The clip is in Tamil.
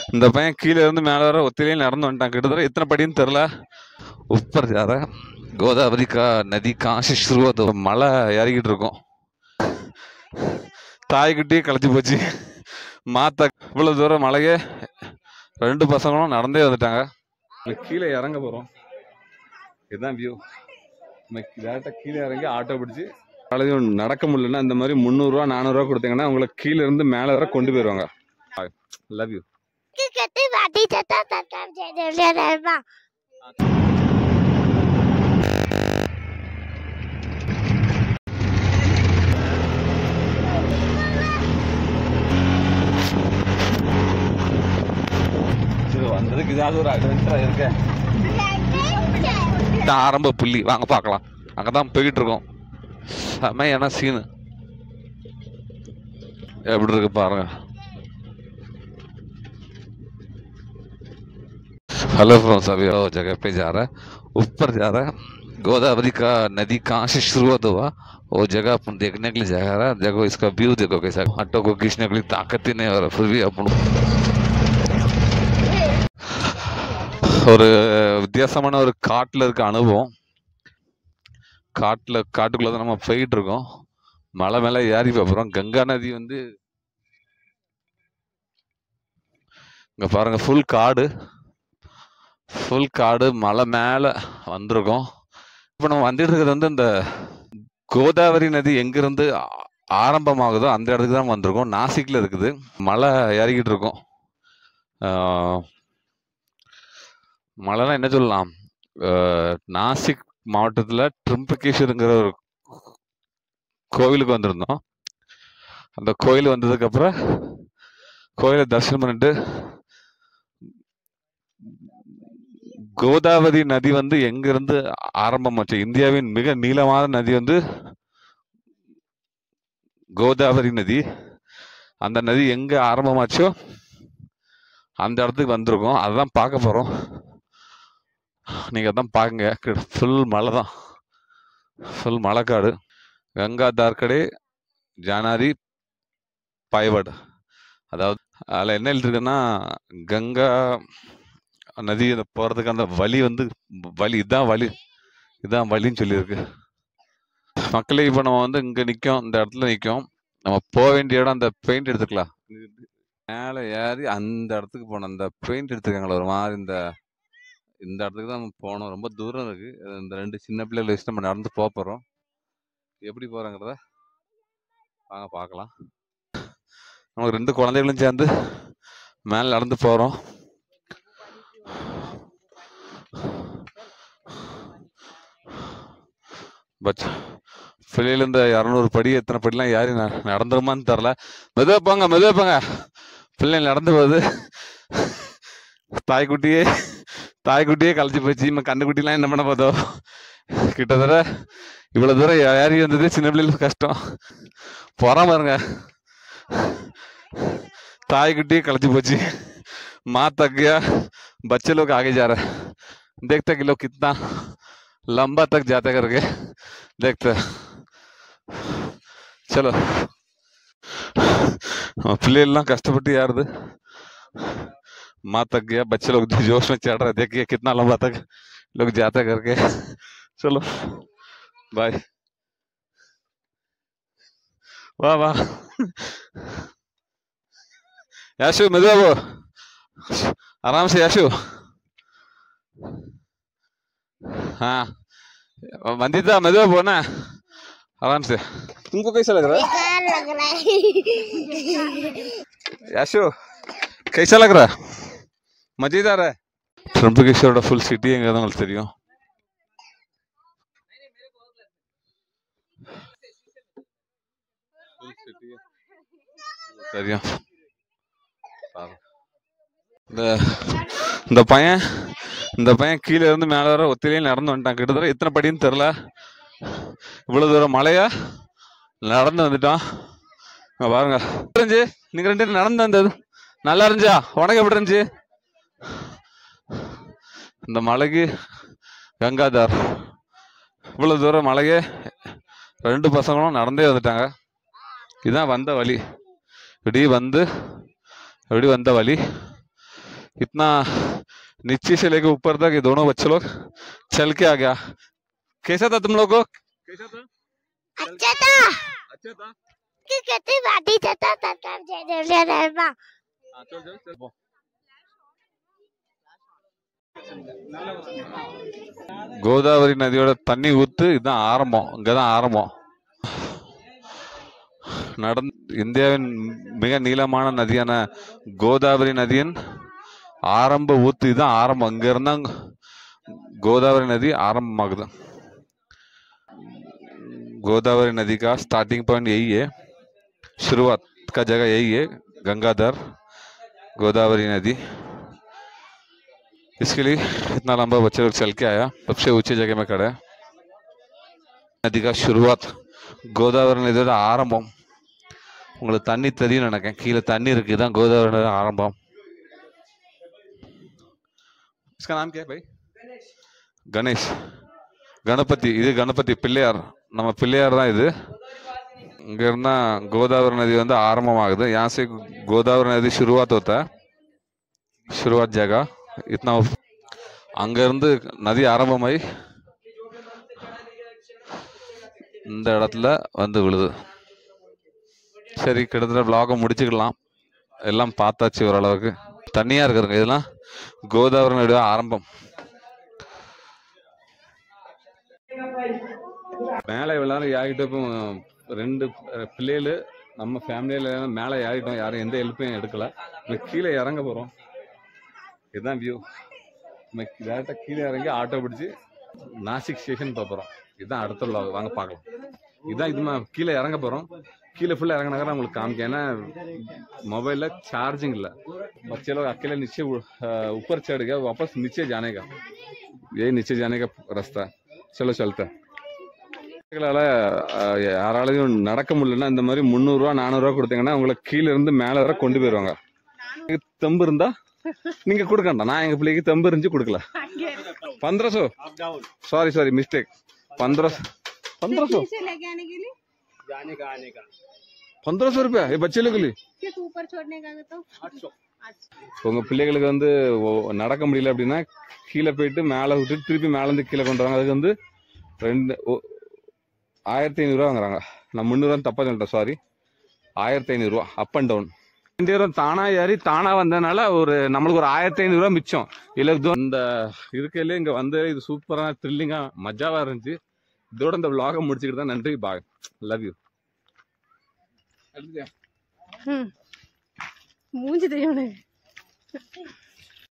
இந்த பையன் கீழே இருந்து மேலே வர ஒத்திலையும் நடந்து வந்துட்டான். கிட்டத்தட்ட எத்தனை படின்னு தெரில. உப்பர் ஜார கோதாவரி நதி காசி शुरुआत மழை இறங்கிட்டு இருக்கோம். தாய்கிட்டே களைச்சி போச்சு. மாத்தா இவ்வளோ தூரம் மழையே 2 பசங்களும் நடந்தே வந்துட்டாங்க. கீழே இறங்க போகிறோம். இதுதான் வியூ. நம்ம டேரெக்டாக கீழே இறங்கி ஆட்டோ பிடிச்சி அழகும் நடக்க முடியலன்னா இந்த மாதிரி 300 ரூபா 400 ரூபா கொடுத்தீங்கன்னா உங்களை கீழே இருந்து மேலே வர கொண்டு போயிடுவாங்க. Love you. வந்ததுக்கு இதாவது ஒரு அட்வென்ச்சரா இருக்க. ஆரம்ப புள்ளி வாங்க பார்க்கலாம். அங்கதான் போயிட்டு இருக்கோம். செமையான சீனு எப்படி இருக்கு பாருங்க. हेलो फ्रेंड्स, अभी वो जगह पे जा रहा है, ऊपर जा रहा है. गोदावरी का नदी कहाँ से शुरुआत हुआ वो जगह अपन देखने के लिए जा रहा है. देखो इसका व्यू देखो कैसा. ऑटो को खींचने के लिए ताकत ही नहीं हो रहा, फिर भी अपन ஒரு வித்தியாசமான ஒரு காட்டுல இருக்க அனுபவம். காட்டுக்குள்ளதான் நம்ம போயிட்டு இருக்கோம். மலை மேல ஏறி போறோம். கங்கா நதி வந்து இங்க பாருங்க, ஃபுல் காடு மலை மேல வந்திருக்கோம். இப்ப நம்ம வந்துட்டு இருக்கிறது வந்து இந்த கோதாவரி நதி எங்கிருந்து ஆரம்பமாகுதோ அந்த இடத்துக்கு தான் வந்திருக்கோம். நாசிக்ல இருக்குது. மலை ஏறிக்கிட்டு இருக்கோம். மலைனா என்ன சொல்லலாம், நாசிக் மாவட்டத்துல ட்ரிம்பகேஸ்வருங்கிற ஒரு கோவிலுக்கு வந்திருந்தோம். அந்த கோயில் வந்ததுக்கு அப்புறம் கோயிலை தரிசனம் பண்ணிட்டு கோதாவரி நதி வந்து எங்கிருந்து ஆரம்பமாச்சு, இந்தியாவின் மிக நீளமான நதி வந்து கோதாவரி நதி. அந்த நதி எங்க ஆரம்பமாச்சோ அந்த இடத்துக்கு வந்திருக்கோம். அதுதான் பார்க்க போறோம். நீங்க தான் பாருங்க. ஃபுல் மலை தான், ஃபுல் மலைக்காடு. கங்கா தார்கடே ஜானாரி பாய்வட். அதாவது அதில் என்ன எழுதிருக்குன்னா, கங்கா நதி போகிறதுக்கு அந்த வழி வந்து இதான் வழின்னு சொல்லியிருக்கு. மக்களே இப்போ நம்ம வந்து இங்கே நிற்கும், இந்த இடத்துல நிற்கும். நம்ம போக வேண்டிய இடம் அந்த பெயிண்ட் எடுத்துக்கலாம். மேலே ஏறி அந்த இடத்துக்கு போகணும். அந்த பெயிண்ட் எடுத்துருக்காங்களா ஒரு மாதிரி, இந்த இடத்துக்கு தான் நம்ம போகணும். ரொம்ப தூரம் இருக்கு. இந்த 2 சின்ன பிள்ளைகளை வச்சு நம்ம நடந்து போகிறோம். எப்படி போகிறோங்கிறத வாங்க பார்க்கலாம். நமக்கு 2 குழந்தைகளும் சேர்ந்து மேலே நடந்து போகிறோம். பட் வெளியில இந்த 200 படி எத்தனை படிலாம் யாரும் நடந்துருமான்னு தெரில. மெதுவாக போங்க. பிள்ளைங்க நடந்து போகுது. தாய்க்குட்டியே களைச்சி போச்சு. இவன் கண்ணுக்குட்டிலாம் என்ன பண்ண போதோ. கிட்டத்தட்ட இவ்வளோ தூரம் ஏறி வந்தது சின்ன பிள்ளைகளுக்கு கஷ்டம். போறாம பாருங்க, தாய்க்குட்டியே களைச்சி போச்சு. माँ तक गया, बच्चे लोग आगे जा रहे हैं. देखते कि लोग कितना लंबा तक जाते करके देखते. चलो पिल्लेला कष्टपट्टू यार. माँ तक गया, बच्चे लोग जोश में चढ़ रहे. देखिए कितना लंबा तक लोग जाते करके. चलो बाय. वाह याशु, मेरे आराम से याशु. हाँ वंदिता, मेरे बोना आराम से. तुमको कैसा लग रहा है? याशु कैसा लग रहा है? मजेदार है. ட்ரிம்பகேஸ்வரோட ஃபுல் சிட்டி எங்க தான் உங்களுக்கு தெரியும். தெரியும். இந்த பையன் கீழே இருந்து மேலே வர ஒத்திலையும் நடந்து வந்துட்டான். கிட்டத்தட்ட எத்தனை படின்னு தெரில. இவ்வளவு தூரம் மழையா நடந்து வந்துட்டான். பாருங்க, நீங்க 2 பேரும் நடந்து வந்தது நல்லா இருந்துச்சா? உனக்கு எப்படி இருந்துச்சு? இந்த மலைக்கு கங்காதார் இவ்வளவு தூரம் மலையே 2 பசங்களும் நடந்தே வந்துட்டாங்க. இதுதான் வந்த வழி. இப்படி வந்த வழி इतना नीचे से लेके ऊपर तक ये दोनों बच्चे लोग चल के आ गया। कैसा था तुम लोगों को? कैसा था? अच्छा था। अच्छा था। कितनी बाटी था चल चल चल। கோதாவரி நதியோட தண்ணி ஊத்து இதுதான் ஆரம்பம், இங்கதான் ஆரம்பம். இந்தியாவின் மிக நீளமான நதியான கோதாவரி நதியின் ஆரம்ப ஊத்து இதுதான் ஆரம்பம். இங்க இருந்தா गोदावरी नदी आरंभமாகுது. गोदावरी नदी का स्टार्टिंग पॉइंट यही है, शुरुआत का जगह यही है, गंगाधर गोदावरी नदी. इसके लिए इतना लंबा बच्चे लोग चल के आया. सबसे ऊंची जगह में खड़ा है. नदी का शुरुआत गोदावरी नदी का आरंभम. உங்களுக்கு தண்ணி தெரியும் நினைக்கிறேன், கீழே தண்ணி இருக்கு. இதான் கோதாவரி நதி ஆரம்பம். इसका नाम क्या है भाई? गणेश. गणपति. இது கணபதி பிள்ளையார். நம்ம பிள்ளையார் தான் இது. இங்க இருந்தா கோதாவரி नदी வந்து ஆரம்பமாகுது. यहाँ से गोदावरी नदी शुरुआत होता है. शुरुआत जगह इतना. அங்க இருந்து நதி ஆரம்பமாயி இந்த இடத்துல வந்து விழுது. சரி, கிட்டத்தட்ட vlog முடிச்சுக்கலாம். எல்லாம் பார்த்தாச்சு ஓரளவுக்கு. தண்ணியா இருக்குதுங்க. இதெல்லாம் கோதாவரி நதியோட ஆரம்பம். மேலே எல்லாரும் யார்கிட்ட ரெண்டு பிள்ளைகள் நம்ம ஃபேமிலியில மேலே யாரிட்டோம், யாரும் எந்த ஹெல்ப்பையும் எடுக்கல. கீழே இறங்க போறோம். இதுதான் வியூ. நம்ம டேரக்டா கீழே இறங்கி ஆட்டோ பிடிச்சி நாசிக் ஸ்டேஷன் போறோம். இதுதான் அடுத்த vlog. வாங்க பார்க்கலாம். இதுதான் இது கீழே இறங்க போறோம். கீழே फुल இறங்கினாக்க உங்களுக்கு காமிக்க. ஏன்னா मोबाइल चार्जिंग இல்லை. बच्चे लोग अकेले नीचे ऊपर चढ़ गया, वापस नीचे जाने का, यही नीचे जाने का रास्ता. चलो चलता. யாராலையும் நடக்க முடியலன்னா இந்த மாதிரி 300 ரூபா 400 ரூபா கொடுத்தீங்கன்னா உங்களை கீழே இருந்து மேலே வர கொண்டு போயிருவாங்க. தெம்பு இருந்தா நீங்க கொடுக்கண்டா. நான் எங்க பிள்ளைக்கு தெம்பு இருந்து கொடுக்கல. 1500. Sorry sorry mistake. 1500 1500 रुपया ये बच्चे लोग के लिए. ऊपर छोड़ने का तो 800. உங்க பிள்ளைகளுக்கு வந்து நடக்க முடியல அப்படின்னா கீழே போயிட்டு மேலே விட்டு திருப்பி மேல இருந்து கீழே கொண்டு வராங்க. அதுக்கு வந்து 1500 ரூபா வாங்குறாங்க. நான் 300 தப்பா சொல்லிட்டேன், சாரி. 1500 ரூபா அப் அண்ட் டவுன். ரெண்டு பேரும் தானா ஏறி தானா வந்ததுனால ஒரு நம்மளுக்கு ஒரு 1500 ரூபா மிச்சம். இல்ல இந்த இருக்கையில இங்க வந்து இது சூப்பரான த்ரில்லிங்கா மஜாவா இருந்துச்சு. இதோட இந்த vlog முடிச்சுக்கிட்டு தான். நன்றி, பாய், லவ் யூ. மூஞ்சி தெரியும்.